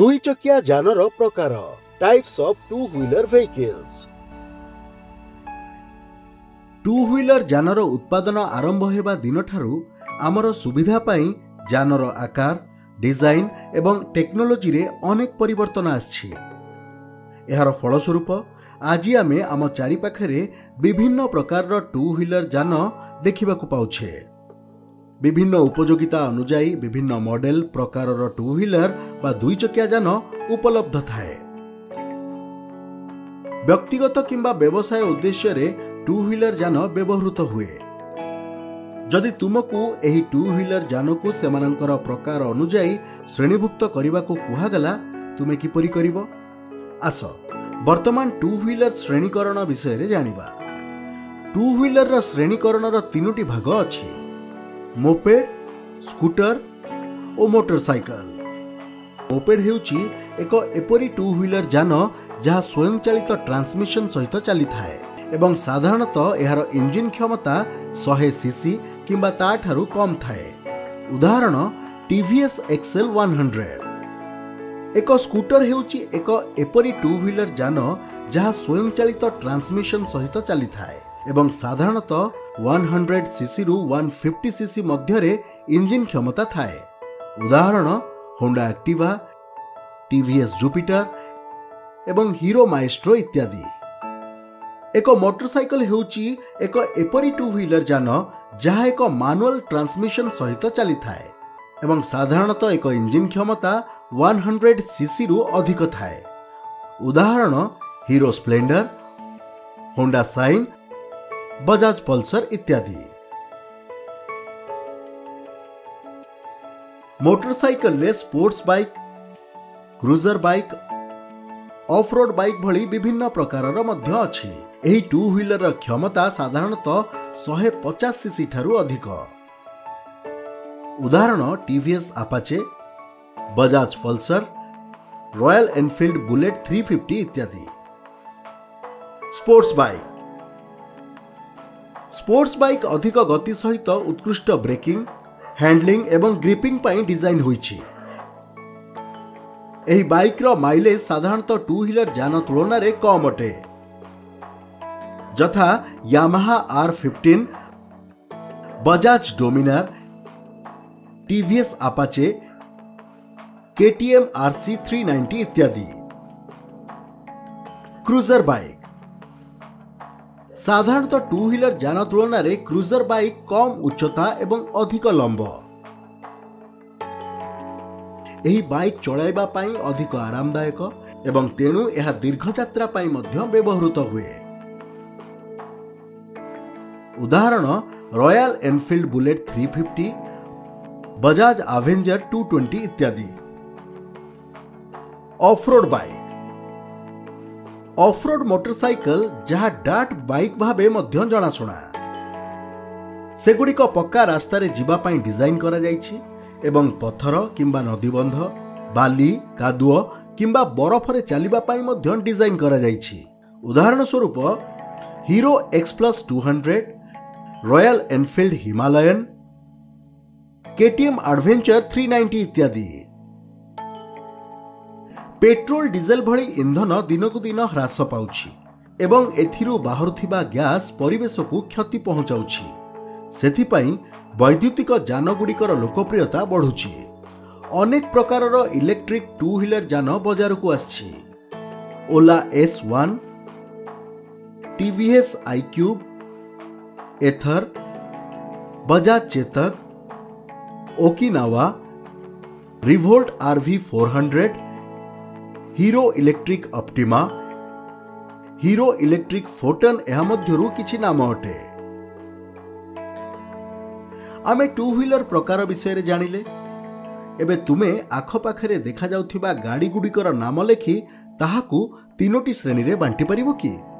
दुई चकिया जानर प्रकार types of two wheeler vehicles. Two wheeler जानर उत्पादन आरंभ हेबा दिन ठारू आमर सुविधा पाई जानर आकार डिजाइन एवं टेक्नोलोजी रे अनेक परिवर्तन आछि। एहार फलस्वरूप आज आमे आम चारि पाखरे विभिन्न प्रकार टू व्हीलर जान देखा पाउछे। विभिन्न उपयोगिता अनुजाई विभिन्न मॉडल प्रकार टू व्हीलर बा दुई चकिया जान उपलब्ध थाए। व्यक्तिगत किंबा व्यवसाय उद्देश्य रे टू व्हीलर जान व्यवहृत हुए। जदि तुमको एही टू व्हीलर जान को सेमानंकर प्रकार अनुजाई श्रेणीभुक्त करने को कुहागला तुमे किपरि करिवो? आस वर्तमान टू व्हीलर श्रेणीकरण विषय रे जानिबा। टू व्हीलर श्रेणीकरण तीनोटी भाग अछि: मोपेड, स्कूटर और मोटरसाइकल। मोपेड हेउची एक एपरी टू व्हीलर जान जहा स्वयंचालित ट्रांसमिशन सहित चली थाए एवं साधारणतः एहार इंजिन क्षमता 100 सीसी किंबा ताठारु कम थाए। उदाहरण टीवीएस एक्सेल 100। एक स्कूटर हेउची एक एपरी टू व्हीलर जान जहा स्वयंचालित ट्रांसमिशन सहित चली थाए एवं साधारणतः 100 सीसी रु 150 सीसी मध्य इंजिन क्षमता थाए। उदाहरण होंडा एक्टिवा, टीवीएस जुपिटर एवं हीरो माइस्ट्रो इत्यादि। एक मोटरसाइकल हेउची एक एपरी टू व्हीलर जान जहा एक मैनुअल ट्रांसमिशन सहित चली थाए एवं साधारणतः एक इंजिन क्षमता 100 सीसी रु अधिक थाए। उदाहरण Hero Splendor, Honda Shine, Bajaj Pulsar इत्यादि। मोटरसाइकल ले sports bike, cruiser bike, off road bike भली विभिन्न प्रकारर मध्य अछि। एही टू व्हीलर क्षमता साधारणतः 150 सीसी ठारू अधिक। उदाहरण TVS Apache, Bajaj Pulsar, Royal Enfield Bullet 350 इत्यादि। Sports bike. स्पोर्ट्स बाइक अधिक गति सहित उत्कृष्ट ब्रेकिंग, हैंडलिंग एवं ग्रिपिंग पाई डिजाइन होईछि। एही बाइक रो माइलेज साधारणतः टू व्हीलर जान तुलना रे कम अटे। जथा Yamaha R15, Bajaj Dominar, TVS Apache, KTM RC 390 इत्यादि। Cruiser bike. साधारणतः टू व्हीलर जान तुलना रे क्रूजर बाइक कम उच्चता एवं अधिक लंब। एही बाइक चलाइबा पाई अधिक आरामदायक एवं तेणु यह दीर्घ यात्रा पाई मध्य व्यवहृत हुए। उदाहरण Royal Enfield Bullet 350, Bajaj Avenger 220 इत्यादि। Off road bike. Off road motorcycle जहा डार्ट बाइक भावे मध्य जनाशुना। सेगुड़िक पक्का रास्ता रे जीवा पाई डिजाइन करा जाइछि एवं पत्थर किंबा नदीबंध, बाली, कादुओ किंबा बरफ रे चलिबा पाई मध्य डिजाइन करा जाइछि। उदाहरण स्वरूप Hero X+ 200, Royal Enfield Himalayan, KTM Adventure 390 इत्यादि। पेट्रोल डीजेल भली इंधन दिनकु दिन ह्रास पाउछि एवं एथिरु बाहरुथिबा गैस परिवेश को क्षति पहुंचाउछि। सेथिपाई वैद्युतिक जान गुड़िकर लोकप्रियता बढ़ुछि। अनेक प्रकारर इलेक्ट्रिक टू व्हीलर जान बाजार को आछि। Ola S1, TVS iQube, Ather, Bajaj Chetak, Okinawa, Revolt RV 400, Hero Electric Optima, Hero Electric Photon एहा मध्यरु किछि नाम अटे। आमे टू व्हीलर प्रकार विषय रे जानिले। एबे तुमे आखपाखरे देखा जाउथिबा गाड़ी गुड़िकर नाम लेखि ताहाकू तीनोटी श्रेणी रे बांटी परिबो कि?